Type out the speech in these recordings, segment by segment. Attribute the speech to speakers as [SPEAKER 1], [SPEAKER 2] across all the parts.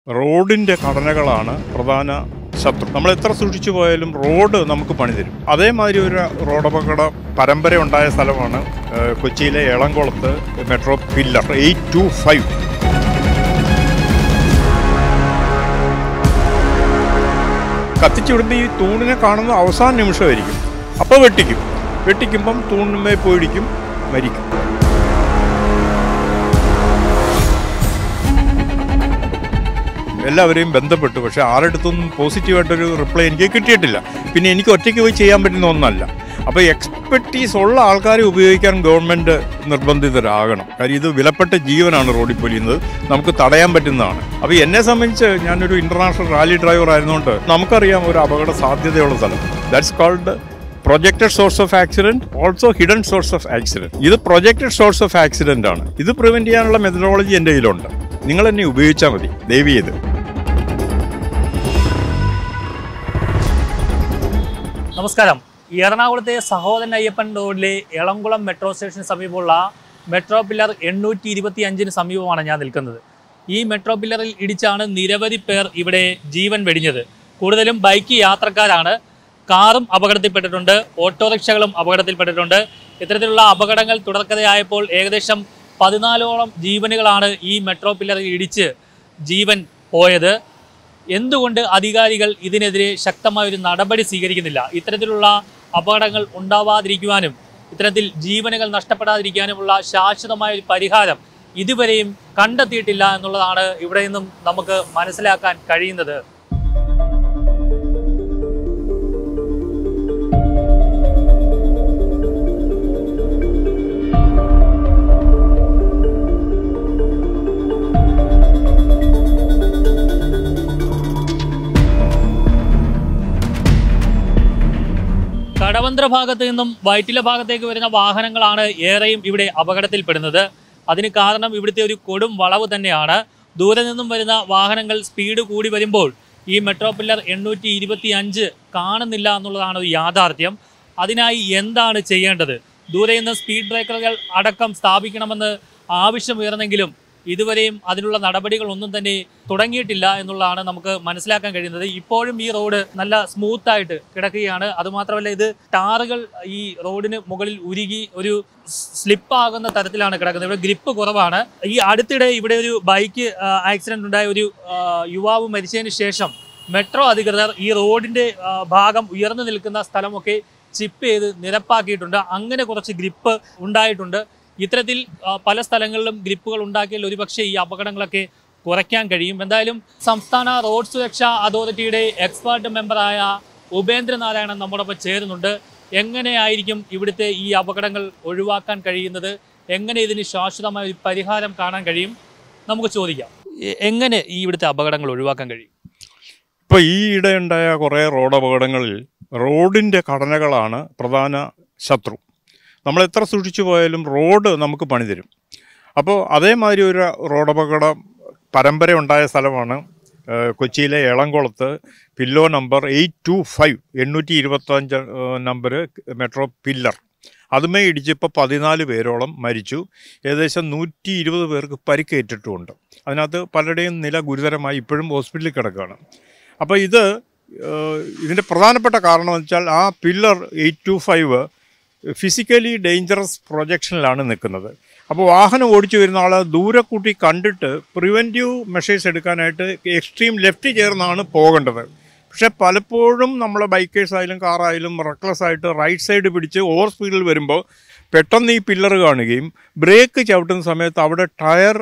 [SPEAKER 1] റോഡിൻ്റെ ഘടനകളാണ് പ്രധാന ശത്രു. നമ്മൾ എത്ര സൂക്ഷിച്ചു പോയാലും റോഡ് നമുക്ക് പണി തരും. അതേമാതിരി ഒരു റോഡപകട പരമ്പര ഉണ്ടായ സ്ഥലമാണ് കൊച്ചിയിലെ എളംകുളത്ത് മെട്രോ പില്ലർ 825. കത്തിച്ചു വിടുമ്പോൾ ഈ തൂണിനെ കാണുന്ന അവസാന നിമിഷമായിരിക്കും. അപ്പോൾ വെട്ടിക്കുമ്പം തൂണിന്മേൽ പോയിടിക്കും, മരിക്കും. എല്ലാവരെയും ബന്ധപ്പെട്ടു, പക്ഷേ ആരുടെടുത്തൊന്നും പോസിറ്റീവായിട്ടൊരു റിപ്ലൈ എനിക്ക് കിട്ടിയിട്ടില്ല. പിന്നെ എനിക്ക് ഒറ്റയ്ക്ക് പോയി ചെയ്യാൻ പറ്റുന്ന ഒന്നല്ല. അപ്പോൾ എക്സ്പെർട്ടീസ് ഉള്ള ആൾക്കാരെ ഉപയോഗിക്കാൻ ഗവൺമെൻറ് നിർബന്ധിതരാകണം. കാര്യം ഇത് വിലപ്പെട്ട ജീവനാണ് റോഡിൽ പൊലിയുന്നത്, നമുക്ക് തടയാൻ പറ്റുന്നതാണ്. അപ്പോൾ എന്നെ സംബന്ധിച്ച് ഞാനൊരു ഇൻ്റർനാഷണൽ റാലി ഡ്രൈവർ ആയതുകൊണ്ട് നമുക്കറിയാം ഒരു അപകട സാധ്യതയുള്ള സ്ഥലം. That's called projected source of accident, also hidden source of accident. ഇത് പ്രൊജക്റ്റഡ് സോഴ്സ് ഓഫ് ആക്സിഡൻ്റ് ആണ്. ഇത് പ്രിവെൻറ്റ് ചെയ്യാനുള്ള മെത്തഡോളജി എൻ്റെ കയ്യിലുണ്ട്. നിങ്ങൾ എന്നെ ഉപയോഗിച്ചാൽ മതി, ദയവ് ചെയ്ത്.
[SPEAKER 2] നമസ്കാരം. എറണാകുളത്തെ സഹോദരൻ അയ്യപ്പൻ റോഡിലെ എളംകുളം മെട്രോ സ്റ്റേഷന് സമീപമുള്ള മെട്രോ പില്ലർ 825 സമീപമാണ് ഞാൻ നിൽക്കുന്നത്. ഈ മെട്രോ പില്ലറിൽ ഇടിച്ചാണ് നിരവധി പേർ ഇവിടെ ജീവൻ വെടിഞ്ഞത്. കൂടുതലും ബൈക്ക് യാത്രക്കാരാണ്. കാറും അപകടത്തിൽപ്പെട്ടിട്ടുണ്ട്, ഓട്ടോറിക്ഷകളും അപകടത്തിൽപ്പെട്ടിട്ടുണ്ട്. ഇത്തരത്തിലുള്ള അപകടങ്ങൾ തുടർക്കഥയായപ്പോൾ ഏകദേശം 14ഓളം ജീവനുകളാണ് ഈ മെട്രോ പില്ലറിൽ ഇടിച്ച് ജീവൻ പോയത്. എന്തുകൊണ്ട് അധികാരികൾ ഇതിനെതിരെ ശക്തമായൊരു നടപടി സ്വീകരിക്കുന്നില്ല? ഇത്തരത്തിലുള്ള അപകടങ്ങൾ ഉണ്ടാവാതിരിക്കുവാനും ഇത്തരത്തിൽ ജീവനുകൾ നഷ്ടപ്പെടാതിരിക്കാനുമുള്ള ശാശ്വതമായ ഒരു പരിഹാരം ഇതുവരെയും കണ്ടെത്തിയിട്ടില്ല എന്നുള്ളതാണ് ഇവിടെ നിന്നും നമുക്ക് മനസ്സിലാക്കാൻ കഴിയുന്നത്. കടവന്ത്ര ഭാഗത്ത് നിന്നും വൈറ്റില ഭാഗത്തേക്ക് വരുന്ന വാഹനങ്ങളാണ് ഏറെയും ഇവിടെ അപകടത്തിൽപ്പെടുന്നത്. അതിന് കാരണം ഇവിടുത്തെ ഒരു കൊടും വളവ് തന്നെയാണ്. ദൂരെ നിന്നും വരുന്ന വാഹനങ്ങൾ സ്പീഡ് കൂടി വരുമ്പോൾ ഈ മെട്രോ പില്ലർ 825 കാണുന്നില്ല എന്നുള്ളതാണ് ഒരു യാഥാർത്ഥ്യം. അതിനായി എന്താണ് ചെയ്യേണ്ടത്? ദൂരെ നിന്ന് സ്പീഡ് ബ്രേക്കറുകൾ അടക്കം സ്ഥാപിക്കണമെന്ന് ആവശ്യമുയർന്നെങ്കിലും ഇതുവരെയും അതിനുള്ള നടപടികൾ ഒന്നും തന്നെ തുടങ്ങിയിട്ടില്ല എന്നുള്ളതാണ് നമുക്ക് മനസ്സിലാക്കാൻ കഴിയുന്നത്. ഇപ്പോഴും ഈ റോഡ് നല്ല സ്മൂത്തായിട്ട് കിടക്കുകയാണ്. അതുമാത്രമല്ല, ഇത് ടാറുകൾ ഈ റോഡിന് മുകളിൽ ഉരുകി ഒരു സ്ലിപ്പാകുന്ന തരത്തിലാണ് കിടക്കുന്നത്. ഇവിടെ ഗ്രിപ്പ് കുറവാണ്. ഈ അടുത്തിടെ ഇവിടെ ഒരു ബൈക്ക് ആക്സിഡന്റ് ഉണ്ടായ ഒരു യുവാവ് മരിച്ചതിന് ശേഷം മെട്രോ അധികൃതർ ഈ റോഡിൻ്റെ ഭാഗം ഉയർന്നു നിൽക്കുന്ന സ്ഥലമൊക്കെ ചിപ്പ് ചെയ്ത് നിരപ്പാക്കിയിട്ടുണ്ട്. അങ്ങനെ കുറച്ച് ഗ്രിപ്പ് ഉണ്ടായിട്ടുണ്ട്. ഇത്തരത്തിൽ പല സ്ഥലങ്ങളിലും ഗ്രിപ്പുകൾ ഉണ്ടാക്കിയാൽ ഒരുപക്ഷെ ഈ അപകടങ്ങളൊക്കെ കുറയ്ക്കാൻ കഴിയും. എന്തായാലും സംസ്ഥാന റോഡ് സുരക്ഷാ അതോറിറ്റിയുടെ എക്സ്പേർട്ട് മെമ്പറായ ഉപേന്ദ്രനാരായണൻ നമ്മോടൊപ്പം ചേരുന്നുണ്ട്. എങ്ങനെയായിരിക്കും ഇവിടുത്തെ ഈ അപകടങ്ങൾ ഒഴിവാക്കാൻ കഴിയുന്നത്? എങ്ങനെ ഇതിന് ശാശ്വതമായ ഒരു പരിഹാരം കാണാൻ കഴിയും? നമുക്ക് ചോദിക്കാം. എങ്ങനെ ഈ ഇവിടുത്തെ അപകടങ്ങൾ ഒഴിവാക്കാൻ കഴിയും?
[SPEAKER 1] ഇപ്പോൾ ഈ ഇടയുണ്ടായ കുറേ റോഡ് അപകടങ്ങളിൽ റോഡിൻ്റെ ഘടനകളാണ് പ്രധാന ശത്രു. നമ്മൾ എത്ര സൂക്ഷിച്ചു പോയാലും റോഡ് നമുക്ക് പണി തരും. അപ്പോൾ അതേമാതിരി ഒരു റോഡപകട പരമ്പര ഉണ്ടായ സ്ഥലമാണ് കൊച്ചിയിലെ എളംകുളത്ത് pillar number 825, 825 number metro pillar. അതുമേ ഇടിച്ചിപ്പോൾ 14 പേരോളം മരിച്ചു. ഏകദേശം 120 പേർക്ക് പരിക്കേറ്റിട്ടുമുണ്ട്. അതിനകത്ത് പലരുടെയും നില ഗുരുതരമായി ഇപ്പോഴും ഹോസ്പിറ്റലിൽ കിടക്കുകയാണ്. അപ്പോൾ ഇതിൻ്റെ പ്രധാനപ്പെട്ട കാരണം എന്ന് വെച്ചാൽ ആ പില്ലർ 825 ഫിസിക്കലി ഡേഞ്ചറസ് പ്രൊജക്ഷനിലാണ് നിൽക്കുന്നത്. അപ്പോൾ വാഹനം ഓടിച്ചു വരുന്ന ആൾ ദൂരെ കൂട്ടി കണ്ടിട്ട് പ്രിവെൻറ്റീവ് മെഷേഴ്സ് എടുക്കാനായിട്ട് എക്സ്ട്രീം ലെഫ്റ്റ് ചേർന്നാണ് പോകേണ്ടത്. പക്ഷേ പലപ്പോഴും നമ്മളെ ബൈക്കേഴ്സായാലും കാറായാലും റെക്ലെസ് ആയിട്ട് റൈറ്റ് സൈഡ് പിടിച്ച് ഓവർ സ്പീഡിൽ വരുമ്പോൾ പെട്ടെന്ന് ഈ പില്ലർ കാണുകയും ബ്രേക്ക് ചവിട്ടുന്ന സമയത്ത് അവിടെ ടയർ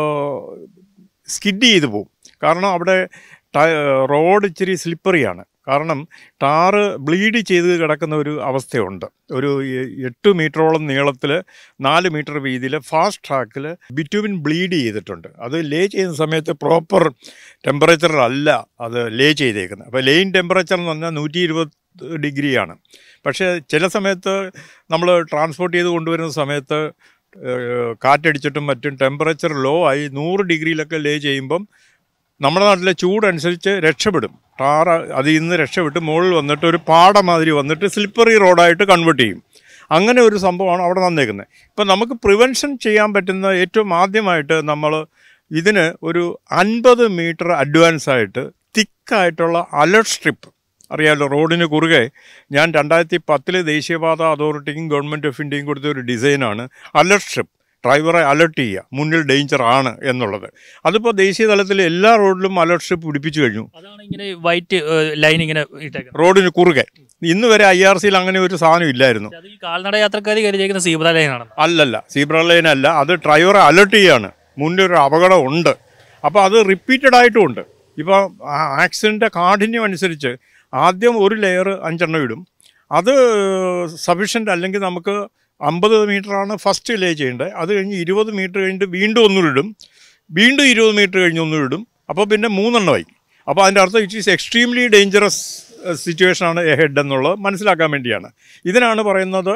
[SPEAKER 1] സ്കിഡ് ചെയ്ത് പോകും. കാരണം അവിടെ റോഡ് ഇച്ചിരി സ്ലിപ്പറിയാണ്. കാരണം ടാറ് ബ്ലീഡ് ചെയ്ത് കിടക്കുന്ന ഒരു അവസ്ഥയുണ്ട്. ഒരു 8 മീറ്ററോളം നീളത്തിൽ 4 മീറ്റർ വീതിയിൽ ഫാസ്റ്റ് ട്രാക്കിൽ ബിറ്റുമിൻ ബ്ലീഡ് ചെയ്തിട്ടുണ്ട്. അത് ലേ ചെയ്യുന്ന സമയത്ത് പ്രോപ്പർ ടെമ്പറേച്ചറിലല്ല അത് ലേ ചെയ്തേക്കുന്നത്. അപ്പോൾ ലെയിൻ ടെമ്പറേച്ചർ എന്ന് പറഞ്ഞാൽ 120 ഡിഗ്രിയാണ്. പക്ഷേ ചില സമയത്ത് നമ്മൾ ട്രാൻസ്പോർട്ട് ചെയ്ത് കൊണ്ടുവരുന്ന സമയത്ത് കാറ്റടിച്ചിട്ടും മറ്റും ടെമ്പറേച്ചർ ലോ ആയി 100 ഡിഗ്രിയിലൊക്കെ ലേ ചെയ്യുമ്പം നമ്മുടെ നാട്ടിലെ ചൂടനുസരിച്ച് രക്ഷപ്പെടും. ടാറ് അതിൽ നിന്ന് രക്ഷപ്പെട്ട് മുകളിൽ വന്നിട്ട് ഒരു പാടമാതിരി വന്നിട്ട് സ്ലിപ്പറി റോഡായിട്ട് കൺവേർട്ട് ചെയ്യും. അങ്ങനെ ഒരു സംഭവമാണ് അവിടെ വന്നേക്കുന്നത്. ഇപ്പം നമുക്ക് പ്രിവെൻഷൻ ചെയ്യാൻ പറ്റുന്ന ഏറ്റവും ആദ്യമായിട്ട് നമ്മൾ ഇതിന് ഒരു 50 മീറ്റർ അഡ്വാൻസ് ആയിട്ട് തിക്കായിട്ടുള്ള അലർട്ട് സ്ട്രിപ്പ്, അറിയാമല്ലോ റോഡിന് കുറുകെ ഞാൻ 2010 ദേശീയപാത അതോറിറ്റിക്കും ഗവൺമെൻറ് ഓഫ് ഇന്ത്യയും കൊടുത്ത ഒരു ഡിസൈനാണ് അലർട്ട് സ്ട്രിപ്പ്. ഡ്രൈവറെ അലർട്ട് ചെയ്യുക മുന്നിൽ ഡേഞ്ചർ ആണ് എന്നുള്ളത്. അതിപ്പോൾ ദേശീയ തലത്തിൽ എല്ലാ റോഡിലും അലർട്ട് സ്ട്രിപ്പ് പിടിപ്പിച്ചു കഴിഞ്ഞു.
[SPEAKER 2] അതാണ് ഇങ്ങനെ വൈറ്റ് ലൈൻ ഇങ്ങനെ
[SPEAKER 1] റോഡിന് കുറുകെ. ഇന്ന് വരെ IRCയിൽ അങ്ങനെ ഒരു സാധനം ഇല്ലായിരുന്നു.
[SPEAKER 2] കാൽനട യാത്രക്കാർ കരുതിയിരിക്കുന്ന സീബ്ര ലൈനാണ്.
[SPEAKER 1] അല്ലല്ല, സീബ്ര ലൈൻ അല്ല, അത് ഡ്രൈവറെ അലർട്ട് ചെയ്യാണ് മുന്നിലൊരു അപകടം ഉണ്ട്. അപ്പോൾ അത് റിപ്പീറ്റഡ് ആയിട്ടും ഉണ്ട്. ഇപ്പോൾ ആക്സിഡൻ്റെ കാഠിന്യം അനുസരിച്ച് ആദ്യം ഒരു ലെയർ 5 എണ്ണം ഇടും. അത് സഫീഷ്യൻ്റ് അല്ലെങ്കിൽ നമുക്ക് 50 മീറ്ററാണ് ഫസ്റ്റ് ലേ ചെയ്യേണ്ടത്. അത് കഴിഞ്ഞ് 20 മീറ്റർ കഴിഞ്ഞിട്ട് വീണ്ടും ഒന്നുമിടും, വീണ്ടും 20 മീറ്റർ കഴിഞ്ഞ് ഒന്നുമിടും. അപ്പോൾ പിന്നെ 3 എണ്ണമായി. അപ്പോൾ അതിൻ്റെ അർത്ഥം ഇറ്റ് ഈസ് എക്സ്ട്രീംലി ഡേഞ്ചറസ് സിറ്റുവേഷനാണ് എഹെഡ് എന്നുള്ളത് മനസ്സിലാക്കാൻ വേണ്ടിയാണ്. ഇതിനാണ് പറയുന്നത്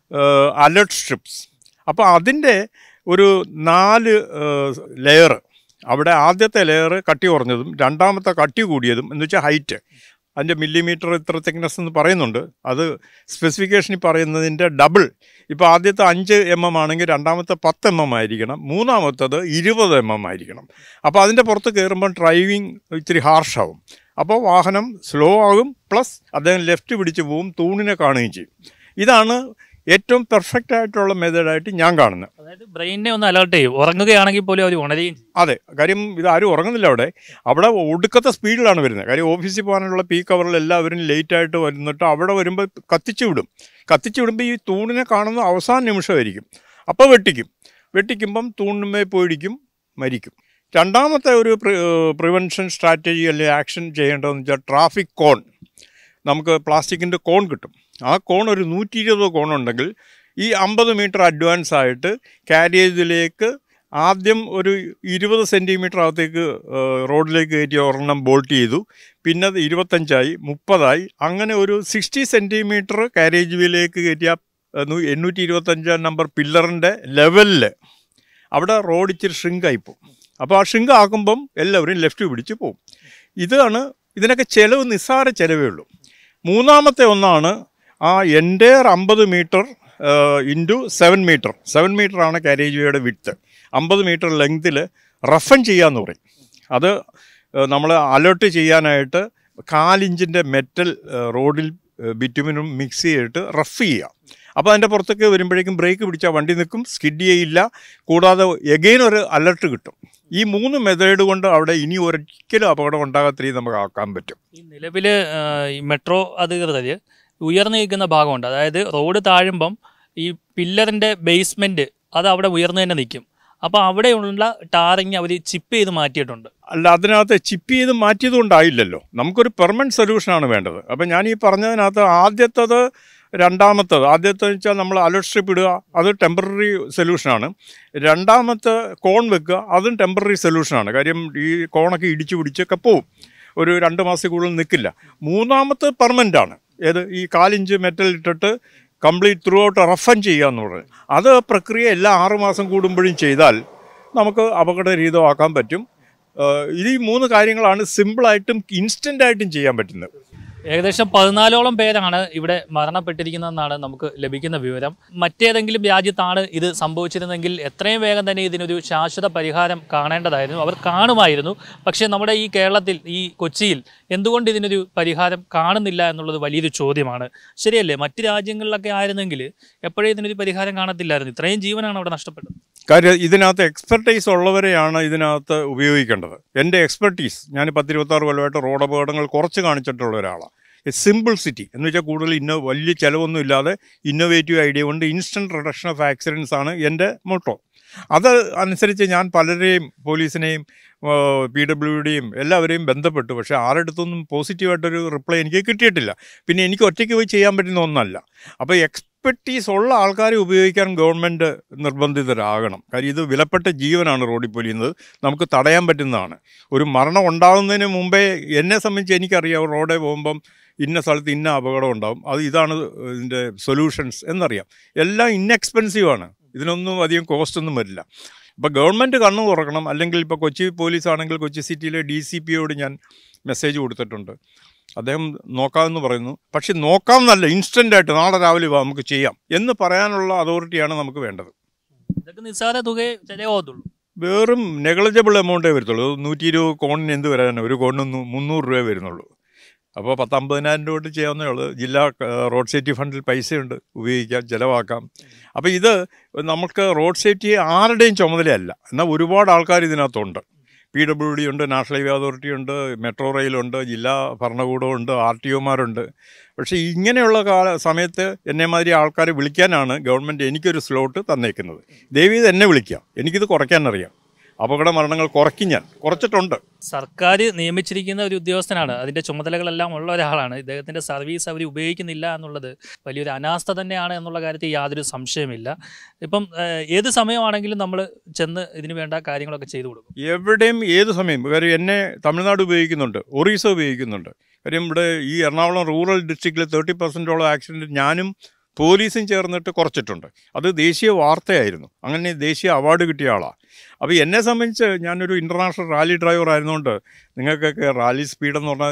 [SPEAKER 1] അലർട്ട് സ്ട്രിപ്സ്. അപ്പോൾ അതിൻ്റെ ഒരു 4 ലെയർ, അവിടെ ആദ്യത്തെ ലെയർ കട്ടി കുറഞ്ഞതും രണ്ടാമത്തെ കട്ടി കൂടിയതും എന്ന് വെച്ചാൽ ഹൈറ്റ്, അതിൻ്റെ മില്ലിമീറ്റർ ഇത്ര തിക്നെസ് എന്ന് പറയുന്നുണ്ട്. അത് സ്പെസിഫിക്കേഷനിൽ പറയുന്നതിൻ്റെ ഡബിൾ. ഇപ്പോൾ ആദ്യത്തെ 5 mm ആണെങ്കിൽ രണ്ടാമത്തെ 10 mm ആയിരിക്കണം, മൂന്നാമത്തത് 20 mm ആയിരിക്കണം. അപ്പോൾ അതിൻ്റെ പുറത്ത് കയറുമ്പം ഡ്രൈവിങ് ഇത്തിരി ഹാർഷാവും. അപ്പോൾ വാഹനം സ്ലോ ആകും, പ്ലസ് അദ്ദേഹം ലെഫ്റ്റ് പിടിച്ച് പോവും, തൂണിനെ കാണുകയും ചെയ്യും. ഇതാണ് ഏറ്റവും പെർഫെക്റ്റ് ആയിട്ടുള്ള മെത്തേഡായിട്ട് ഞാൻ കാണുന്നത്.
[SPEAKER 2] അതായത് ബ്രെയിനെ ഒന്ന് അലേർട്ട് ചെയ്യും, ഉറങ്ങുകയാണെങ്കിൽ പോലും അവർ ഉണരുകയും.
[SPEAKER 1] അതെ, കാര്യം ഇതാരും ഉറങ്ങുന്നില്ല. അവിടെ ഒടുക്കത്തെ സ്പീഡിലാണ് വരുന്നത്. കാര്യം ഓഫീസിൽ പോകാനുള്ള പീക്ക് അവറിൽ എല്ലാവരും ലേറ്റായിട്ട് വരുന്നിട്ട് അവിടെ വരുമ്പോൾ കത്തിച്ചു വിടുമ്പോൾ ഈ തൂണിനെ കാണുന്ന അവസാന നിമിഷമായിരിക്കും. അപ്പോൾ വെട്ടിക്കുമ്പം തൂണിന്മേ പോയിടിക്കും, മരിക്കും. രണ്ടാമത്തെ ഒരു പ്രിവെൻഷൻ സ്ട്രാറ്റജി അല്ലെങ്കിൽ ആക്ഷൻ ചെയ്യേണ്ടതെന്ന് വെച്ചാൽ ട്രാഫിക് കോൺ. നമുക്ക് പ്ലാസ്റ്റിക്കിൻ്റെ കോൺ കിട്ടും. ആ കോൺ ഒരു 120 കോണുണ്ടെങ്കിൽ ഈ 50 മീറ്റർ അഡ്വാൻസ് ആയിട്ട് കാരിയേജിലേക്ക് ആദ്യം ഒരു 20 സെൻറ്റിമീറ്റർ അകത്തേക്ക് റോഡിലേക്ക് കയറ്റി ഒരെണ്ണം ബോൾട്ട് ചെയ്തു. പിന്നെ അത് 25ആയി, 30ആയി, അങ്ങനെ ഒരു 60 സെൻറ്റിമീറ്റർ കാരേജ് വേയിലേക്ക് കയറ്റിയ 825 നമ്പർ പില്ലറിൻ്റെ ലെവലിൽ അവിടെ റോഡ് ഇച്ചിരി ഷ്രിങ്കായിപ്പോവും. അപ്പോൾ ആ ഷ്രിങ്ക് ആക്കുമ്പം എല്ലാവരും ലെഫ്റ്റ് പിടിച്ച് പോവും. ഇതിനൊക്കെ ചിലവ് നിസ്സാര ചിലവേ ഉള്ളൂ. മൂന്നാമത്തെ ഒന്നാണ് ആ എൻ്റെയർ 50 മീറ്റർ ഇൻറ്റു 7 മീറ്റർ. 7 മീറ്ററാണ് കാരേജ് വേയുടെ വിഡ്ത്ത്. 50 മീറ്റർ ലെങ്ത്തിൽ റഫൻ ചെയ്യാമെന്ന് പറയും. അത് നമ്മൾ അലേർട്ട് ചെയ്യാനായിട്ട് 4 ഇഞ്ചിൻ്റെ മെറ്റൽ റോഡിൽ ബിറ്റുമിനും മിക്സ് ചെയ്തിട്ട് റഫ് ചെയ്യുക. അപ്പോൾ അതിൻ്റെ പുറത്തൊക്കെ വരുമ്പോഴേക്കും ബ്രേക്ക് പിടിച്ചാൽ വണ്ടി നിൽക്കും, സ്കിഡ് ചെയ്യില്ല. കൂടാതെ എഗെയിൻ ഒരു അലർട്ട് കിട്ടും. ഈ 3 മെത്തേഡ് കൊണ്ട് അവിടെ ഇനി ഒരിക്കലും അപകടം ഉണ്ടാകാത്ത രീതി നമുക്ക് ആക്കാൻ പറ്റും.
[SPEAKER 2] ഈ നിലവിൽ ഈ മെട്രോ അധികൃതർ ഉയർന്നു നിൽക്കുന്ന ഭാഗമുണ്ട്. അതായത് റോഡ് താഴുമ്പം ഈ പില്ലറിൻ്റെ ബേസ്മെൻറ്റ് അത് അവിടെ ഉയർന്നു തന്നെ നിൽക്കും. അപ്പോൾ അവിടെയുള്ള ടാറിങ് അവർ ചിപ്പ് ചെയ്ത് മാറ്റിയിട്ടുണ്ട്.
[SPEAKER 1] അല്ല, അതിനകത്ത് ചിപ്പ് ചെയ്ത് മാറ്റിയത് കൊണ്ടായില്ലല്ലോ. നമുക്കൊരു പെർമനൻറ്റ് സൊല്യൂഷനാണ് വേണ്ടത്. അപ്പം ഞാൻ ഈ പറഞ്ഞതിനകത്ത് ആദ്യത്തെ വെച്ചാൽ നമ്മൾ അലർട്ട് സ്ട്രിപ്പ് ഇടുക, അത് ടെമ്പററി സൊല്യൂഷനാണ്. രണ്ടാമത്തെ കോൺ വെക്കുക, അതും ടെമ്പററി സൊല്യൂഷനാണ്. കാര്യം ഈ കോണൊക്കെ ഇടിച്ചു പിടിച്ചൊക്കെ പോവും, ഒരു 2 മാസത്തിൽ കൂടുതൽ നിൽക്കില്ല. മൂന്നാമത്തെ പെർമനൻ്റ് ആണ്. ഈ 4 ഇഞ്ച് മെറ്റൽ ഇട്ടിട്ട് കംപ്ലീറ്റ് ത്രൂ ഔട്ട് റഫൻ ചെയ്യുക എന്ന് പറയുന്നത്. അത് പ്രക്രിയ എല്ലാ 6 മാസം കൂടുമ്പോഴും ചെയ്താൽ നമുക്ക് അപകടരഹിതമാക്കാൻ പറ്റും. ഈ 3 കാര്യങ്ങളാണ് സിമ്പിളായിട്ടും ഇൻസ്റ്റൻ്റായിട്ടും ചെയ്യാൻ പറ്റുന്നത്.
[SPEAKER 2] ഏകദേശം 14ഓളം പേരാണ് ഇവിടെ മരണപ്പെട്ടിരിക്കുന്നതെന്നാണ് നമുക്ക് ലഭിക്കുന്ന വിവരം. മറ്റേതെങ്കിലും രാജ്യത്താണ് ഇത് സംഭവിച്ചിരുന്നെങ്കിൽ എത്രയും വേഗം തന്നെ ഇതിനൊരു ശാശ്വത പരിഹാരം കാണേണ്ടതായിരുന്നു, അവർ കാണുമായിരുന്നു. പക്ഷേ നമ്മുടെ ഈ കേരളത്തിൽ, ഈ കൊച്ചിയിൽ എന്തുകൊണ്ട് ഇതിനൊരു പരിഹാരം കാണുന്നില്ല എന്നുള്ളത് വലിയൊരു ചോദ്യമാണ്. ശരിയല്ലേ? മറ്റ് രാജ്യങ്ങളിലൊക്കെ ആയിരുന്നെങ്കിൽ എപ്പോഴും ഇതിനൊരു പരിഹാരം കാണത്തില്ലായിരുന്നു. ഇത്രയും ജീവനാണ് അവിടെ നഷ്ടപ്പെട്ടത്.
[SPEAKER 1] കാര്യം ഇതിനകത്ത് എക്സ്പെർട്ടൈസ് ഉള്ളവരെയാണ് ഇതിനകത്ത് ഉപയോഗിക്കേണ്ടത്. എൻ്റെ എക്സ്പെർട്ടീസ്, ഞാൻ 10-26 കൊല്ലമായിട്ട് റോഡ് അപകടങ്ങൾ കുറച്ച് കാണിച്ചിട്ടുള്ള ഒരാളാണ്. സിമ്പിൾ സിറ്റി എന്ന് വെച്ചാൽ കൂടുതൽ വലിയ ചിലവൊന്നും ഇല്ലാതെ ഇന്നോവേറ്റീവ് ഐഡിയ കൊണ്ട് ഇൻസ്റ്റൻറ്റ് റിഡക്ഷൻ ഓഫ് ആക്സിഡൻസ് ആണ് എൻ്റെ മോട്ടോ. അത് അനുസരിച്ച് ഞാൻ പലരെയും, പോലീസിനെയും PWDയും എല്ലാവരെയും ബന്ധപ്പെട്ടു. പക്ഷേ ആരുടെടുത്തൊന്നും പോസിറ്റീവായിട്ടൊരു റിപ്ലൈ എനിക്ക് കിട്ടിയിട്ടില്ല. പിന്നെ എനിക്ക് ഒറ്റയ്ക്ക് പോയി ചെയ്യാൻ പറ്റുന്ന ഒന്നല്ല. അപ്പോൾ എക്സ്പെർട്ടീസ് ഉള്ള ആൾക്കാരെ ഉപയോഗിക്കാൻ ഗവൺമെൻറ് നിർബന്ധിതരാകണം. കാര്യം ഇത് വിലപ്പെട്ട ജീവനാണ് റോഡിൽ പൊലിയുന്നത്, നമുക്ക് തടയാൻ പറ്റുന്നതാണ്. ഒരു മരണം ഉണ്ടാകുന്നതിന് മുമ്പേ എന്നെ സംബന്ധിച്ച് എനിക്കറിയാം റോഡിൽ പോകുമ്പം ഇന്ന സ്ഥലത്ത് ഇന്ന അപകടം ഉണ്ടാകും, ഇതാണ് ഇതിൻ്റെ സൊല്യൂഷൻസ് എന്നറിയാം. എല്ലാം ഇൻഎക്സ്പെൻസീവാണ്, ഇതിനൊന്നും അധികം കോസ്റ്റൊന്നും വരില്ല. ഇപ്പോൾ ഗവൺമെൻറ് കണ്ണു തുറക്കണം. അല്ലെങ്കിൽ ഇപ്പോൾ കൊച്ചി പോലീസ് ആണെങ്കിൽ കൊച്ചി സിറ്റിയിലെ DCPയോട് ഞാൻ മെസ്സേജ് കൊടുത്തിട്ടുണ്ട്. അദ്ദേഹം നോക്കാമെന്ന് പറയുന്നു. പക്ഷെ നോക്കാമെന്നല്ല, ഇൻസ്റ്റൻ്റായിട്ട് നാളെ രാവിലെ നമുക്ക് ചെയ്യാം എന്ന് പറയാനുള്ള അതോറിറ്റിയാണ് നമുക്ക് വേണ്ടത്.
[SPEAKER 2] ഇതൊക്കെ നിസ്സാര തുകയെ ചിലവാകത്തുള്ളൂ.
[SPEAKER 1] വെറും നെഗ്ലജബിൾ എമൗണ്ടേ വരത്തുള്ളൂ. 120 കോണിന് എന്ത് വരാനാണ്? ഒരു കോണിന് 300 രൂപ വരുന്നുള്ളൂ. അപ്പോൾ 10-50,000 രൂപ കൊണ്ട് ചെയ്യാവുന്നേ ഉള്ളൂ. ജില്ലാ റോഡ് സേഫ്റ്റി ഫണ്ടിൽ പൈസയുണ്ട്, ഉപയോഗിക്കാം, ചിലവാക്കാം. അപ്പോൾ ഇത് നമുക്ക് റോഡ് സേഫ്റ്റി ആരുടെയും ചുമതലയല്ല. എന്നാൽ ഒരുപാട് ആൾക്കാർ ഇതിനകത്തുണ്ട്. PWD ഉണ്ട്, നാഷണൽ ഹൈവേ അതോറിറ്റി ഉണ്ട്, മെട്രോ റെയിലുണ്ട്, ജില്ലാ ഭരണകൂടമുണ്ട്, RTOമാരുണ്ട്. പക്ഷേ ഇങ്ങനെയുള്ള സമയത്ത് എന്നെമാതിരി ആൾക്കാരെ വിളിക്കാനാണ് ഗവൺമെൻറ് എനിക്കൊരു സ്ലോട്ട് തന്നേക്കുന്നത്. ദയവീത് എന്നെ വിളിക്കാം, എനിക്കിത് കുറയ്ക്കാനറിയാം. അപകട മരണങ്ങൾ കുറയ്ക്കും, ഞാൻ കുറച്ചിട്ടുണ്ട്.
[SPEAKER 2] സർക്കാർ നിയമിച്ചിരിക്കുന്ന ഒരു ഉദ്യോഗസ്ഥനാണ്, അതിൻ്റെ ചുമതലകളെല്ലാം ഉള്ള ഒരാളാണ്. ഇദ്ദേഹത്തിൻ്റെ സർവീസ് അവർ ഉപയോഗിക്കുന്നില്ല എന്നുള്ളത് വലിയൊരു അനാസ്ഥ തന്നെയാണ് എന്നുള്ള കാര്യത്തിൽ യാതൊരു സംശയമില്ല. ഇപ്പം ഏത് സമയമാണെങ്കിലും നമ്മൾ ചെന്ന് ഇതിന് വേണ്ട കാര്യങ്ങളൊക്കെ ചെയ്തു കൊടുക്കും,
[SPEAKER 1] എവിടെയും ഏത് സമയം. കാര്യം എന്നെ തമിഴ്നാട് ഉപയോഗിക്കുന്നുണ്ട്, ഒറീസ ഉപയോഗിക്കുന്നുണ്ട്. കാര്യം ഇവിടെ ഈ എറണാകുളം റൂറൽ ഡിസ്ട്രിക്റ്റിൽ 30% ആക്സിഡൻറ്റ് ഞാനും പോലീസും ചേർന്നിട്ട് കുറച്ചിട്ടുണ്ട്. അത് ദേശീയ വാർത്തയായിരുന്നു, അങ്ങനെ ദേശീയ അവാർഡ് കിട്ടിയ ആളാണ്. അപ്പോൾ എന്നെ സംബന്ധിച്ച് ഞാനൊരു ഇൻ്റർനാഷണൽ റാലി ഡ്രൈവർ ആയിരുന്നുകൊണ്ട് നിങ്ങൾക്കൊക്കെ റാലി സ്പീഡെന്ന് പറഞ്ഞാൽ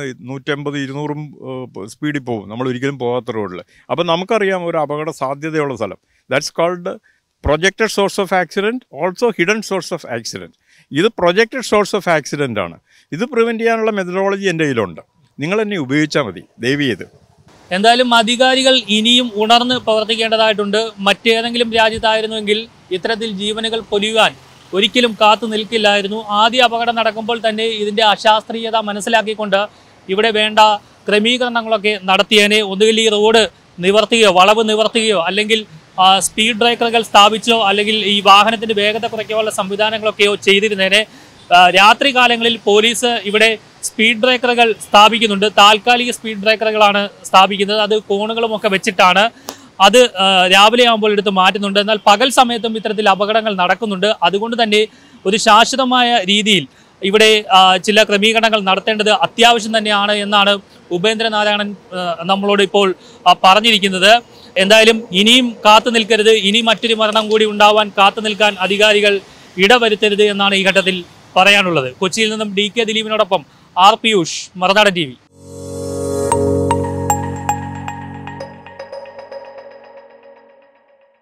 [SPEAKER 1] 150-200 സ്പീഡിൽ പോകും, നമ്മൾ ഒരിക്കലും പോകാത്ത റോഡിൽ. അപ്പോൾ നമുക്കറിയാം ഒരു അപകട സാധ്യതയുള്ള സ്ഥലം. That's called projected source of accident, also hidden source of accident. ഇത് പ്രൊജക്റ്റഡ് സോഴ്സ് ഓഫ് ആക്സിഡൻ്റ് ആണ്. ഇത് പ്രിവെൻറ്റ് ചെയ്യാനുള്ള മെത്തഡോളജി എൻ്റെ കയ്യിലുണ്ട്. നിങ്ങൾ എന്നെ ഉപയോഗിച്ചാൽ മതി, ദയവ് ചെയ്ത്.
[SPEAKER 2] എന്തായാലും അധികാരികൾ ഇനിയും ഉണർന്ന് പ്രവർത്തിക്കേണ്ടതായിട്ടുണ്ട്. മറ്റേതെങ്കിലും രാജ്യത്തായിരുന്നുവെങ്കിൽ ഇത്തരത്തിൽ ജീവനുകൾ പൊലിയുവാൻ ഒരിക്കലും കാത്തു നിൽക്കില്ലായിരുന്നു. ആദ്യ അപകടം നടക്കുമ്പോൾ തന്നെ ഇതിൻ്റെ അശാസ്ത്രീയത മനസ്സിലാക്കിക്കൊണ്ട് ഇവിടെ വേണ്ട ക്രമീകരണങ്ങളൊക്കെ നടത്തിയേനെ. ഒന്നുകിൽ ഈ റോഡ് നിവർത്തുകയോ വളവ് നിവർത്തുകയോ അല്ലെങ്കിൽ സ്പീഡ് ബ്രേക്കറുകൾ സ്ഥാപിച്ചോ അല്ലെങ്കിൽ ഈ വാഹനത്തിൻ്റെ വേഗത കുറയ്ക്കാനുള്ള സംവിധാനങ്ങളൊക്കെയോ ചെയ്തിരുന്നേനെ. രാത്രി കാലങ്ങളിൽ പോലീസ് ഇവിടെ സ്പീഡ് ബ്രേക്കറുകൾ സ്ഥാപിക്കുന്നുണ്ട്. താൽക്കാലിക സ്പീഡ് ബ്രേക്കറുകളാണ് സ്ഥാപിക്കുന്നത്. അത് കോണുകളുമൊക്കെ വെച്ചിട്ടാണ്. അത് രാവിലെ ആകുമ്പോൾ എടുത്ത് മാറ്റുന്നുണ്ട്. എന്നാൽ പകൽ സമയത്തും ഇത്തരത്തിൽ അപകടങ്ങൾ നടക്കുന്നുണ്ട്. അതുകൊണ്ട് തന്നെ ഒരു ശാശ്വതമായ രീതിയിൽ ഇവിടെ ചില ക്രമീകരണങ്ങൾ നടത്തേണ്ടത് അത്യാവശ്യം തന്നെയാണ് എന്നാണ് ഉപേന്ദ്രനാരായണൻ നമ്മളോട് ഇപ്പോൾ പറഞ്ഞിരിക്കുന്നത്. എന്തായാലും ഇനിയും കാത്തു നിൽക്കരുത്, ഇനി മറ്റൊരു മരണം കൂടി ഉണ്ടാവാൻ കാത്തു നിൽക്കാൻ അധികാരികൾ ഇടവരുത്തരുത് എന്നാണ് ഈ ഘട്ടത്തിൽ പറയാനുള്ളത്. കൊച്ചിയിൽ നിന്നും DK ദിലീപിനോടൊപ്പം R. പിയൂഷ്, മറുനാടൻ TV.